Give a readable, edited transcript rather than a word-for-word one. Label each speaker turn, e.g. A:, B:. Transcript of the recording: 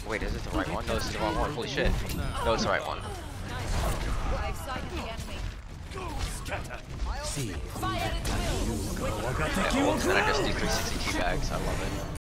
A: Wait, is it the right one? No, this is the wrong one. Holy shit. No, it's the right one.
B: See.
A: And then I just do 360 teabags. I love it.